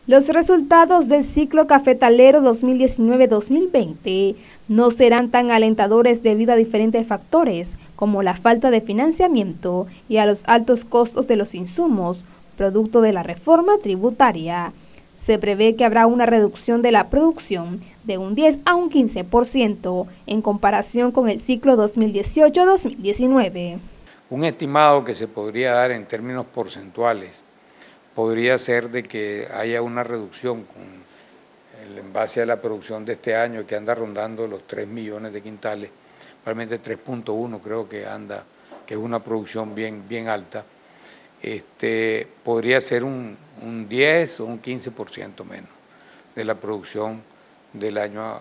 Los resultados del ciclo cafetalero 2019-2020 no serán tan alentadores debido a diferentes factores, como la falta de financiamiento y a los altos costos de los insumos, producto de la reforma tributaria. Se prevé que habrá una reducción de la producción de un 10 a un 15% en comparación con el ciclo 2018-2019. Un estimado que se podría dar en términos porcentuales podría ser de que haya una reducción en base a la producción de este año, que anda rondando los 3 millones de quintales, probablemente 3.1 creo que anda, que es una producción bien alta. Podría ser un 10 o un 15% menos de la producción del año,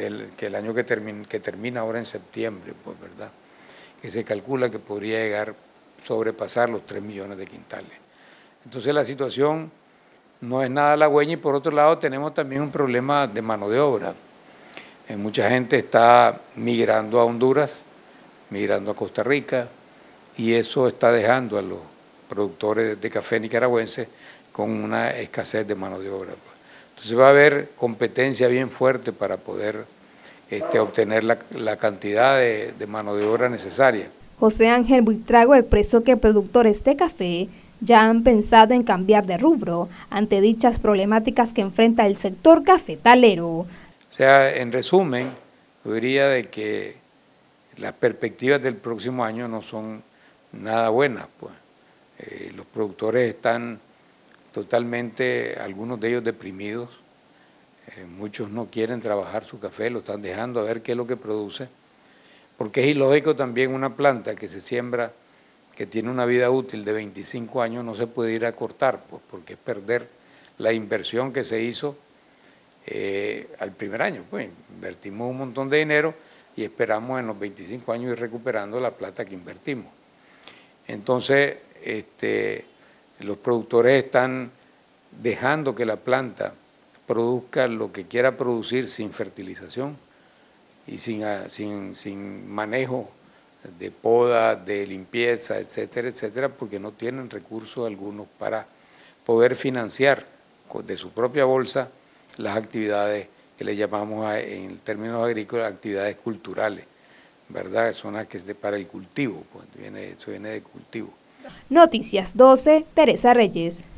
que termina ahora en septiembre, pues, ¿verdad? Que se calcula que podría llegar, sobrepasar los 3 millones de quintales. Entonces la situación no es nada halagüeña y por otro lado tenemos también un problema de mano de obra. Mucha gente está migrando a Honduras, migrando a Costa Rica y eso está dejando a los productores de café nicaragüenses con una escasez de mano de obra. Entonces va a haber competencia bien fuerte para poder obtener la cantidad de mano de obra necesaria. José Ángel Buitrago expresó que productores de café ya han pensado en cambiar de rubro ante dichas problemáticas que enfrenta el sector cafetalero. O sea, en resumen, yo diría de que las perspectivas del próximo año no son nada buenas, pues. Los productores están totalmente, algunos de ellos deprimidos, muchos no quieren trabajar su café, lo están dejando a ver qué es lo que produce, porque es ilógico también una planta que se siembra, que tiene una vida útil de 25 años, no se puede ir a cortar, pues, porque es perder la inversión que se hizo al primer año. Pues invertimos un montón de dinero y esperamos en los 25 años ir recuperando la plata que invertimos. Entonces, los productores están dejando que la planta produzca lo que quiera producir sin fertilización y sin manejo de poda, de limpieza, etcétera, etcétera, porque no tienen recursos algunos para poder financiar de su propia bolsa las actividades que le llamamos en términos agrícolas actividades culturales, ¿verdad? Son las que es para el cultivo, pues eso viene de cultivo. Noticias 12, Teresa Reyes.